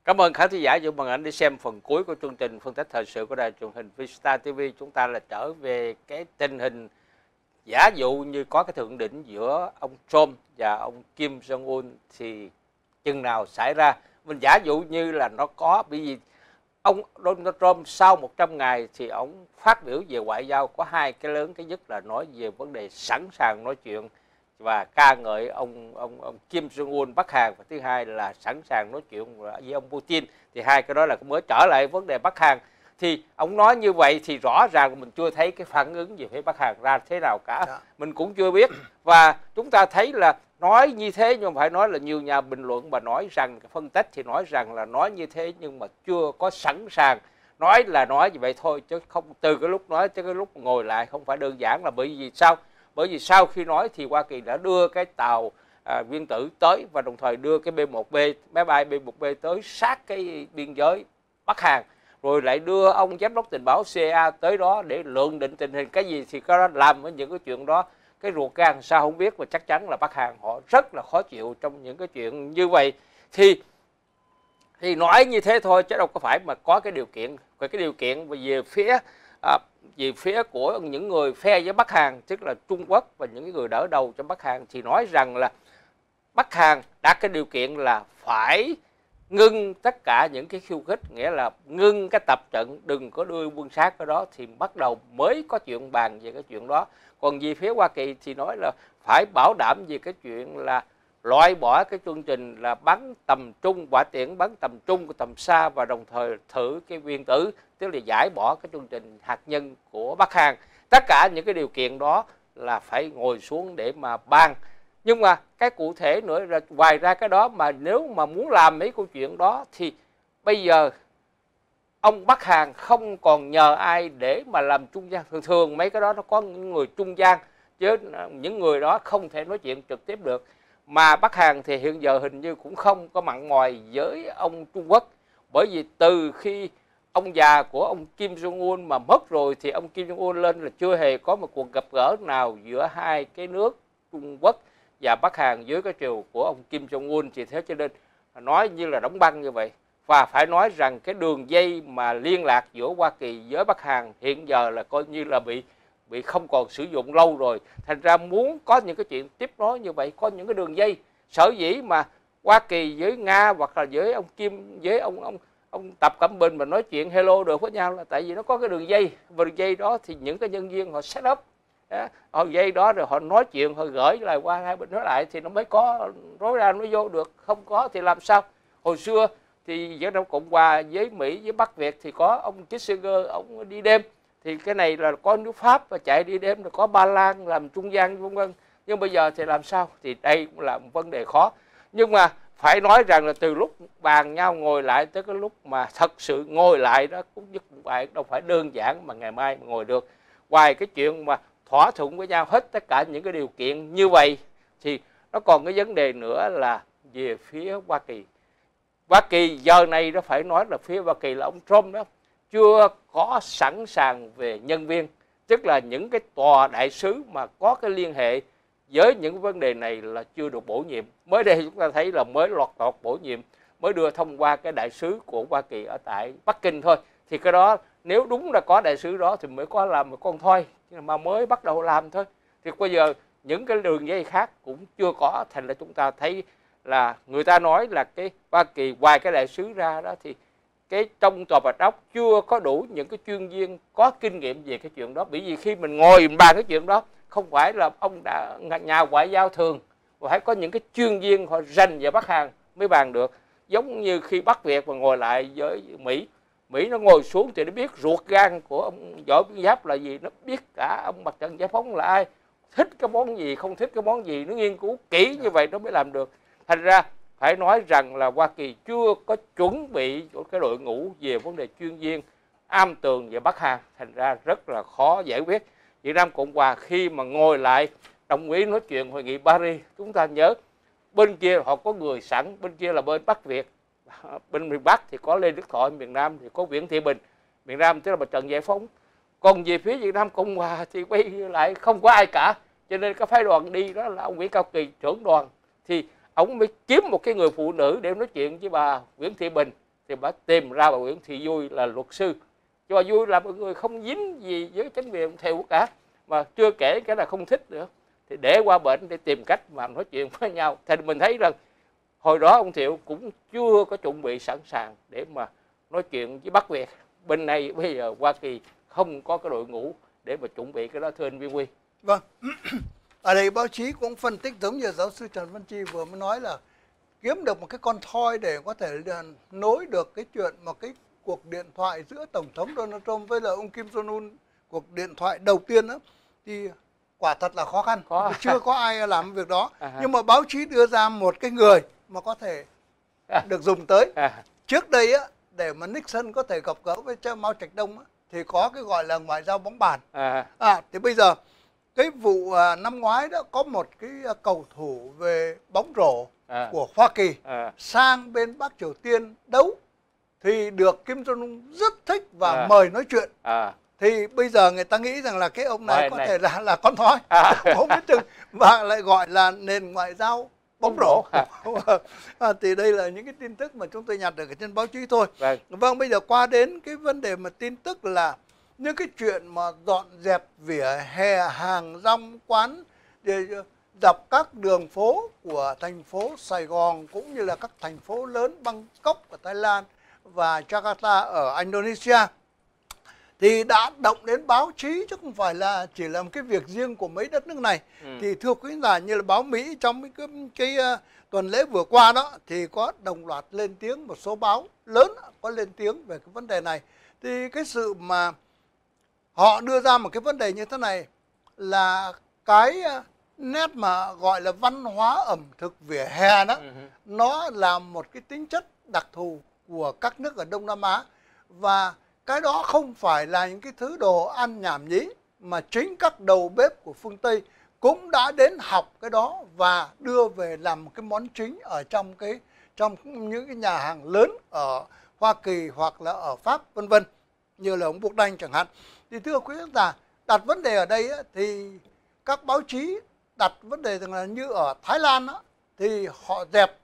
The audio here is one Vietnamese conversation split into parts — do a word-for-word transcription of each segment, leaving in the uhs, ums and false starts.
Cảm ơn khán thính giả Dũng Bằng Ảnh đi xem phần cuối của chương trình phân tích thời sự của đài truyền hình Vista ti vi. Chúng ta là trở về cái tình hình giả dụ như có cái thượng đỉnh giữa ông Trump và ông Kim Jong Un thì chừng nào xảy ra. Mình giả dụ như là nó có, bởi vì ông Donald Trump sau một trăm ngày thì ông phát biểu về ngoại giao có hai cái lớn. Cái nhất là nói về vấn đề sẵn sàng nói chuyện và ca ngợi ông ông ông Kim Jong Un Bắc Hàn, và thứ hai là sẵn sàng nói chuyện với ông Putin. Thì hai cái đó là mới trở lại vấn đề Bắc Hàn. Thì ông nói như vậy thì rõ ràng mình chưa thấy cái phản ứng về phía Bắc Hàn ra thế nào cả. Dạ. Mình cũng chưa biết. Và chúng ta thấy là nói như thế, nhưng phải nói là nhiều nhà bình luận mà nói rằng, phân tích thì nói rằng là nói như thế nhưng mà chưa có sẵn sàng. Nói là nói như vậy thôi, chứ không từ cái lúc nói tới cái lúc ngồi lại không phải đơn giản. Là bởi vì sao? Bởi vì sau khi nói thì Hoa Kỳ đã đưa cái tàu à, Nguyên Tử tới, và đồng thời đưa cái B một B, máy bay B một B tới sát cái biên giới Bắc Hàn. Rồi lại đưa ông giám đốc tình báo C I A tới đó để lượng định tình hình. Cái gì thì có đó, làm với những cái chuyện đó. Cái ruột gan sao không biết, mà chắc chắn là Bắc Hàn họ rất là khó chịu trong những cái chuyện như vậy. Thì thì nói như thế thôi chứ đâu có phải mà có cái điều kiện. Về cái điều kiện về phía à, về phía của những người phe với Bắc Hàn, tức là Trung Quốc và những người đỡ đầu cho Bắc Hàn, thì nói rằng là Bắc Hàn đặt cái điều kiện là phải ngưng tất cả những cái khiêu khích, nghĩa là ngưng cái tập trận, đừng có đưa quân sát cái đó, thì bắt đầu mới có chuyện bàn về cái chuyện đó. Còn về phía Hoa Kỳ thì nói là phải bảo đảm về cái chuyện là loại bỏ cái chương trình là bắn tầm trung, quả tiễn bắn tầm trung, tầm xa, và đồng thời thử cái Nguyên Tử, tức là giải bỏ cái chương trình hạt nhân của Bắc Hàn. Tất cả những cái điều kiện đó là phải ngồi xuống để mà bàn. Nhưng mà cái cụ thể nữa là ngoài ra cái đó, mà nếu mà muốn làm mấy câu chuyện đó thì bây giờ ông Bắc Hàn không còn nhờ ai để mà làm trung gian. Thường thường mấy cái đó nó có những người trung gian, chứ những người đó không thể nói chuyện trực tiếp được. Mà Bắc Hàn thì hiện giờ hình như cũng không có mặn mòi với ông Trung Quốc. Bởi vì từ khi ông già của ông Kim Jong Un mà mất rồi thì ông Kim Jong Un lên là chưa hề có một cuộc gặp gỡ nào giữa hai cái nước Trung Quốc và Bắc Hàn dưới cái triều của ông Kim Jong Un. Thì thế cho nên nói như là đóng băng như vậy. Và phải nói rằng cái đường dây mà liên lạc giữa Hoa Kỳ với Bắc Hàn hiện giờ là coi như là bị bị không còn sử dụng lâu rồi. Thành ra muốn có những cái chuyện tiếp nối như vậy, có những cái đường dây. Sở dĩ mà Hoa Kỳ với Nga hoặc là với ông Kim, với ông ông ông Tập Cận Bình mà nói chuyện hello được với nhau là tại vì nó có cái đường dây. Và đường dây đó thì những cái nhân viên họ set up, đó, họ dây đó rồi họ nói chuyện, họ gửi lại qua hai bên nói lại thì nó mới có rối ra nó vô được. Không có thì làm sao? Hồi xưa thì Việt Nam Cộng Hòa với Mỹ với Bắc Việt thì có ông Kissinger, ông đi đêm. Thì cái này là có nước Pháp và chạy đi đêm, rồi có Ba Lan làm trung gian vân vân. Nhưng bây giờ thì làm sao? Thì đây cũng là một vấn đề khó. Nhưng mà phải nói rằng là từ lúc bàn nhau ngồi lại tới cái lúc mà thật sự ngồi lại đó cũng như vậy, đâu phải đơn giản mà ngày mai mà ngồi được. Ngoài cái chuyện mà thỏa thuận với nhau hết tất cả những cái điều kiện như vậy thì nó còn cái vấn đề nữa là về phía Hoa Kỳ. Hoa Kỳ giờ này nó phải nói là phía Hoa Kỳ là ông Trump đó chưa có sẵn sàng về nhân viên, tức là những cái tòa đại sứ mà có cái liên hệ với những vấn đề này là chưa được bổ nhiệm. Mới đây chúng ta thấy là mới lọt lọt bổ nhiệm, mới đưa thông qua cái đại sứ của Hoa Kỳ ở tại Bắc Kinh thôi. Thì cái đó nếu đúng là có đại sứ đó thì mới có làm một con thôi, mà mới bắt đầu làm thôi. Thì bây giờ những cái đường dây khác cũng chưa có, thành ra chúng ta thấy là người ta nói là cái Hoa Kỳ ngoài cái đại sứ ra đó thì cái trong tòa Bạch Ốc chưa có đủ những cái chuyên viên có kinh nghiệm về cái chuyện đó. Bởi vì khi mình ngồi mình bàn cái chuyện đó không phải là ông đã nhà ngoại giao thường, mà phải có những cái chuyên viên họ rành về Bắc Hàn mới bàn được. Giống như khi Bắc Việt mà ngồi lại với Mỹ, Mỹ nó ngồi xuống thì nó biết ruột gan của ông Võ Nguyên Giáp là gì, nó biết cả ông Mặt trận Giải phóng là ai, thích cái món gì, không thích cái món gì, nó nghiên cứu kỹ như vậy nó mới làm được. Thành ra phải nói rằng là Hoa Kỳ chưa có chuẩn bị cái đội ngũ về vấn đề chuyên viên am tường về Bắc Hàn, thành ra rất là khó giải quyết. Việt Nam Cộng Hòa khi mà ngồi lại đồng ý nói chuyện hội nghị Paris, chúng ta nhớ bên kia họ có người sẵn, bên kia là bên Bắc Việt, bên miền Bắc thì có Lê Đức Thọ, miền Nam thì có Nguyễn Thị Bình, miền Nam tức là Mặt trận Giải phóng. Còn về phía Việt Nam Cộng Hòa thì quay lại không có ai cả, cho nên cái phái đoàn đi đó là ông Nguyễn Cao Kỳ trưởng đoàn, thì ông mới kiếm một cái người phụ nữ để nói chuyện với bà Nguyễn Thị Bình. thì bà tìm ra bà Nguyễn Thị Vui là luật sư. Cho bà Vui là một người không dính gì với chính quyền theo cả, mà chưa kể cái là không thích nữa, thì để qua bển để tìm cách mà nói chuyện với nhau. Thì mình thấy rằng hồi đó ông Thiệu cũng chưa có chuẩn bị sẵn sàng để mà nói chuyện với Bắc Việt. Bên này bây giờ Hoa Kỳ không có cái đội ngũ để mà chuẩn bị cái đó, thưa anh Viên Huy. Vâng. Ở đây báo chí cũng phân tích giống như giáo sư Trần Văn Chi vừa mới nói là kiếm được một cái con thoi để có thể nối được cái chuyện mà cái cuộc điện thoại giữa Tổng thống Donald Trump với là ông Kim Jong-un, cuộc điện thoại đầu tiên đó, thì quả thật là khó khăn. Khó. Chưa có ai làm việc đó. À, nhưng mà báo chí đưa ra một cái người mà có thể à. được dùng tới. À. Trước đây á, để mà Nixon có thể gặp gỡ với Mao Trạch Đông á, thì có cái gọi là ngoại giao bóng bàn. À. À, thì bây giờ cái vụ à, năm ngoái đó có một cái à, cầu thủ về bóng rổ à. của Hoa Kỳ à. sang bên Bắc Triều Tiên đấu, thì được Kim Jong Un rất thích và à. mời nói chuyện. À. Thì bây giờ người ta nghĩ rằng là cái ông này Ngoài có này. thể là là con thoi, à. không biết chừng, và lại gọi là nền ngoại giao bóng rổ. À, thì đây là những cái tin tức mà chúng tôi nhặt được ở trên báo chí thôi. Vâng. Vâng, bây giờ qua đến cái vấn đề mà tin tức là những cái chuyện mà dọn dẹp vỉa hè, hàng rong, quán để dọc các đường phố của thành phố Sài Gòn cũng như là các thành phố lớn Bangkok ở Thái Lan và Jakarta ở Indonesia, thì đã động đến báo chí chứ không phải là chỉ là một cái việc riêng của mấy đất nước này. Ừ. Thì thưa quý giả, như là báo Mỹ trong cái, cái, cái uh, tuần lễ vừa qua đó thì có đồng loạt lên tiếng, một số báo lớn có lên tiếng về cái vấn đề này. Thì cái sự mà họ đưa ra một cái vấn đề như thế này là cái uh, nét mà gọi là văn hóa ẩm thực vỉa hè đó, ừ. nó là một cái tính chất đặc thù của các nước ở Đông Nam Á, và cái đó không phải là những cái thứ đồ ăn nhảm nhí, mà chính các đầu bếp của phương Tây cũng đã đến học cái đó và đưa về làm một cái món chính ở trong cái trong những cái nhà hàng lớn ở Hoa Kỳ hoặc là ở Pháp vân vân, như là ông Buộc Đanh chẳng hạn. Thì thưa quý khán giả, đặt vấn đề ở đây á, thì các báo chí đặt vấn đề rằng là như ở Thái Lan á, thì họ dẹp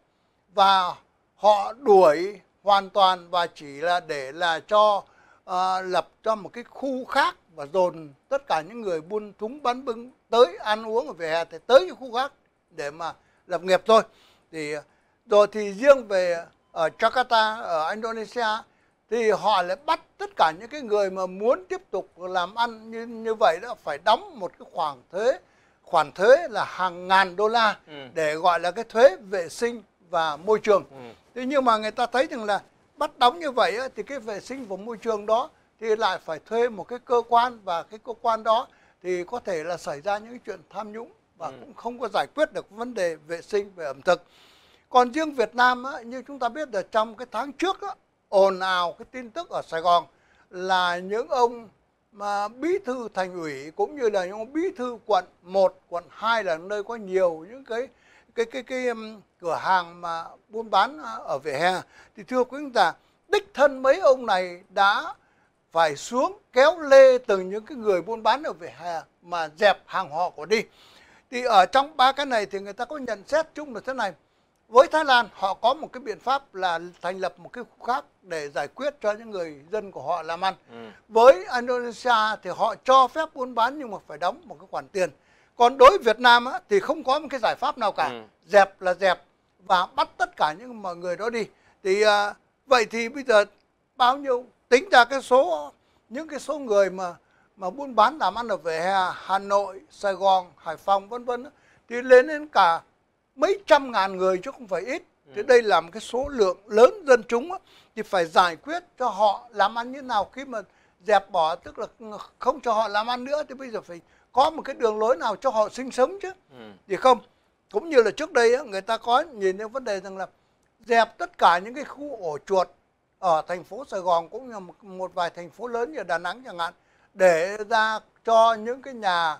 và họ đuổi hoàn toàn, và chỉ là để là cho À, lập cho một cái khu khác và dồn tất cả những người buôn thúng bán bưng tới ăn uống ở vỉa hè thì tới cái khu khác để mà lập nghiệp thôi. Thì rồi thì riêng về ở Jakarta ở Indonesia thì họ lại bắt tất cả những cái người mà muốn tiếp tục làm ăn như như vậy đó phải đóng một cái khoản thuế khoản thuế là hàng ngàn đô la, ừ. để gọi là cái thuế vệ sinh và môi trường. Ừ. Thế nhưng mà người ta thấy rằng là bắt đóng như vậy á, thì cái vệ sinh và môi trường đó thì lại phải thuê một cái cơ quan, và cái cơ quan đó thì có thể là xảy ra những cái chuyện tham nhũng và ừ. cũng không có giải quyết được vấn đề vệ sinh về ẩm thực. Còn riêng Việt Nam á, như chúng ta biết là trong cái tháng trước á, ồn ào cái tin tức ở Sài Gòn là những ông mà bí thư thành ủy cũng như là những ông bí thư quận một, quận hai là nơi có nhiều những cái cái cái cái um, cửa hàng mà buôn bán ở vỉa hè. Thì thưa quý khán giả, đích thân mấy ông này đã phải xuống kéo lê từng những cái người buôn bán ở vỉa hè mà dẹp hàng họ của đi. Thì ở trong ba cái này thì người ta có nhận xét chung là thế này: với Thái Lan họ có một cái biện pháp là thành lập một cái khu khác để giải quyết cho những người dân của họ làm ăn. Ừ. Với Indonesia thì họ cho phép buôn bán nhưng mà phải đóng một cái khoản tiền. Còn đối với Việt Nam á, thì không có một cái giải pháp nào cả. Ừ. Dẹp là dẹp và bắt tất cả những mọi người đó đi. Thì à, vậy thì bây giờ bao nhiêu, tính ra cái số những cái số người mà mà buôn bán làm ăn ở vỉa hè Hà Nội, Sài Gòn, Hải Phòng vân vân thì lên đến cả mấy trăm ngàn người chứ không phải ít. Ừ. Thì đây là một cái số lượng lớn dân chúng á, thì phải giải quyết cho họ làm ăn như nào. Khi mà dẹp bỏ tức là không cho họ làm ăn nữa thì bây giờ phải có một cái đường lối nào cho họ sinh sống chứ. Ừ. Thì không, cũng như là trước đây á, người ta có nhìn đến vấn đề rằng là dẹp tất cả những cái khu ổ chuột ở thành phố Sài Gòn cũng như một, một vài thành phố lớn như Đà Nẵng chẳng hạn, để ra cho những cái nhà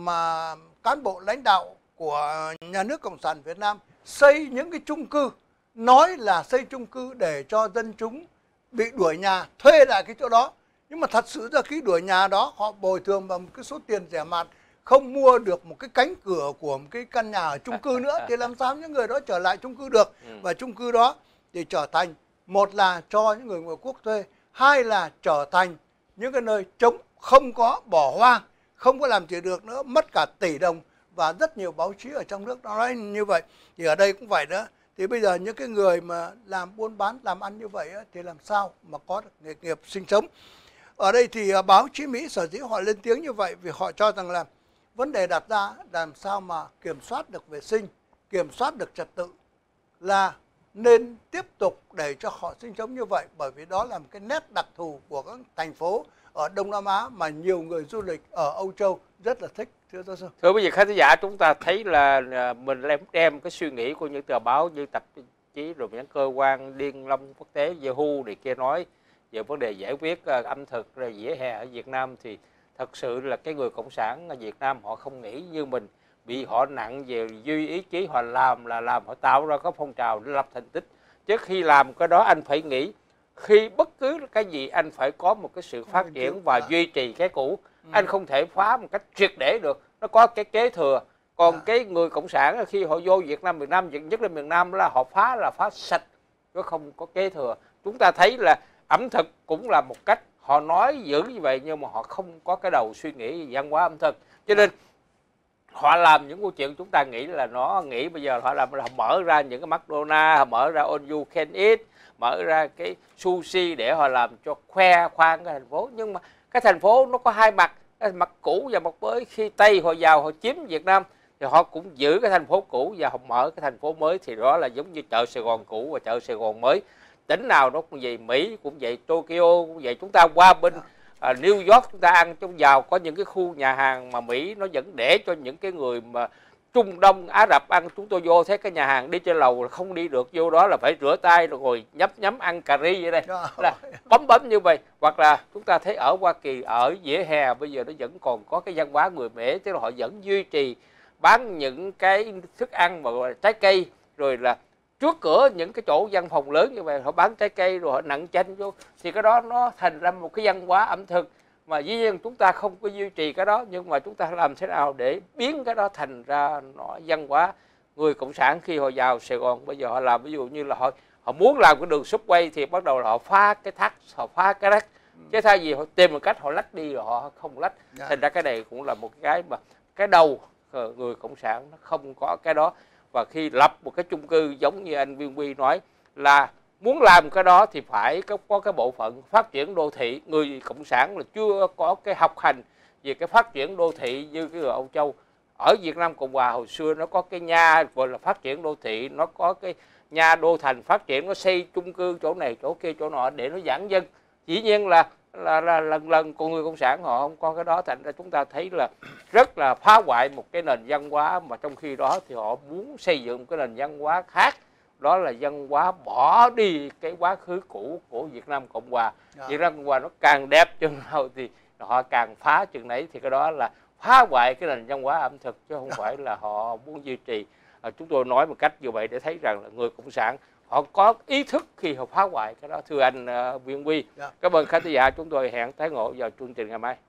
mà cán bộ lãnh đạo của nhà nước Cộng sản Việt Nam xây những cái chung cư, nói là xây chung cư để cho dân chúng bị đuổi nhà thuê lại cái chỗ đó. Nhưng mà thật sự ra khi đuổi nhà đó họ bồi thường bằng một cái số tiền rẻ mạt, không mua được một cái cánh cửa của một cái căn nhà ở chung cư nữa thì làm sao những người đó trở lại chung cư được. Và chung cư đó thì trở thành một là cho những người ngoại quốc thuê, hai là trở thành những cái nơi trống, không có, bỏ hoang, không có làm chuyện được nữa, mất cả tỷ đồng. Và rất nhiều báo chí ở trong nước nó nói như vậy. Thì ở đây cũng vậy đó. Thì bây giờ những cái người mà làm buôn bán, làm ăn như vậy thì làm sao mà có được nghề nghiệp sinh sống. Ở đây thì báo chí Mỹ sở dĩ họ lên tiếng như vậy vì họ cho rằng là vấn đề đặt ra làm sao mà kiểm soát được vệ sinh, kiểm soát được trật tự, là nên tiếp tục để cho họ sinh sống như vậy, bởi vì đó là một cái nét đặc thù của các thành phố ở Đông Nam Á mà nhiều người du lịch ở Âu Châu rất là thích. Thưa giáo sư. Thưa quý vị khán giả, chúng ta thấy là mình đem, đem cái suy nghĩ của những tờ báo như tạp chí rồi những cơ quan liên long quốc tế về hu này kia nói về vấn đề giải quyết ẩm thực rồi vỉa hè ở Việt Nam, thì thật sự là cái người cộng sản ở Việt Nam họ không nghĩ như mình, bị họ nặng về duy ý chí, họ làm là làm, họ tạo ra có phong trào để lập thành tích. Trước khi làm cái đó anh phải nghĩ, khi bất cứ cái gì anh phải có một cái sự phát triển và duy trì cái cũ. Anh không thể phá một cách triệt để được, nó có cái kế thừa. Còn à. cái người cộng sản khi họ vô Việt Nam, miền Nam, nhất là miền Nam là họ phá là phá sạch, nó không có kế thừa. Chúng ta thấy là ẩm thực cũng là một cách, họ nói giữ như vậy nhưng mà họ không có cái đầu suy nghĩ về văn hóa ẩm thực. Cho nên họ làm những câu chuyện chúng ta nghĩ là nó nghĩ bây giờ họ làm là họ mở ra những cái McDonald's, họ mở ra All You Can Eat, mở ra cái sushi để họ làm cho khoe khoang cái thành phố. Nhưng mà cái thành phố nó có hai mặt, cái mặt cũ và mặt mới. Khi Tây họ vào họ chiếm Việt Nam thì họ cũng giữ cái thành phố cũ và họ mở cái thành phố mới, thì đó là giống như chợ Sài Gòn cũ và chợ Sài Gòn mới. Tỉnh nào nó cũng vậy, Mỹ cũng vậy, Tokyo cũng vậy. Chúng ta qua bên à, New York chúng ta ăn trong vào có những cái khu nhà hàng mà Mỹ nó vẫn để cho những cái người mà Trung Đông, Ả Rập ăn. Chúng tôi vô thấy cái nhà hàng đi trên lầu là không đi được, vô đó là phải rửa tay rồi ngồi nhấp nhắm ăn cà ri vậy đây, là bấm bấm như vậy. Hoặc là chúng ta thấy ở Hoa Kỳ, ở vỉa hè bây giờ nó vẫn còn có cái văn hóa người Mễ, tức là họ vẫn duy trì bán những cái thức ăn mà gọi là trái cây, rồi là trước cửa những cái chỗ văn phòng lớn như vậy họ bán trái cây rồi họ nặn chanh vô, thì cái đó nó thành ra một cái văn hóa ẩm thực. Mà dĩ nhiên chúng ta không có duy trì cái đó, nhưng mà chúng ta làm thế nào để biến cái đó thành ra nó văn hóa. Người cộng sản khi họ vào Sài Gòn bây giờ họ làm, ví dụ như là họ họ muốn làm cái đường subway thì bắt đầu là họ phá cái thắt, họ phá cái rách, chứ thay vì họ tìm một cách họ lách đi rồi họ không lách. Yeah. Thành ra cái này cũng là một cái mà cái đầu người cộng sản nó không có cái đó. Và khi lập một cái chung cư giống như anh Viên Huy nói là muốn làm cái đó thì phải có, có cái bộ phận phát triển đô thị. Người cộng sản là chưa có cái học hành về cái phát triển đô thị như cái người Âu Châu. Ở Việt Nam Cộng Hòa hồi xưa nó có cái nha gọi là phát triển đô thị, nó có cái nha đô thành phát triển, nó xây chung cư chỗ này chỗ kia chỗ nọ để nó giãn dân. Dĩ nhiên là là, là lần lần con người cộng sản họ không có cái đó, thành ra chúng ta thấy là rất là phá hoại một cái nền văn hóa, mà trong khi đó thì họ muốn xây dựng một cái nền văn hóa khác, đó là văn hóa bỏ đi cái quá khứ cũ của Việt Nam Cộng Hòa. Yeah. Việt Nam Cộng Hòa nó càng đẹp chừng nào thì họ càng phá chừng nấy, thì cái đó là phá hoại cái nền văn hóa ẩm thực chứ không phải là họ muốn duy trì. À, chúng tôi nói một cách như vậy để thấy rằng là người cộng sản họ có ý thức khi họ phá hoại cái đó. Thưa anh uh, Viên Huy, yeah. Cảm ơn khán giả, chúng tôi hẹn tái ngộ vào chương trình ngày mai.